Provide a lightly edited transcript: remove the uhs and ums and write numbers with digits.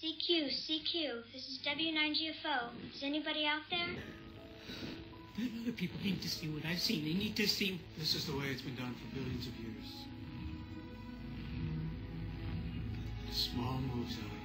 CQ, CQ, this is W9GFO. Is anybody out there? Other people need to see what I've seen. They need to see... This is the way it's been done for billions of years. Small moves, Ellie.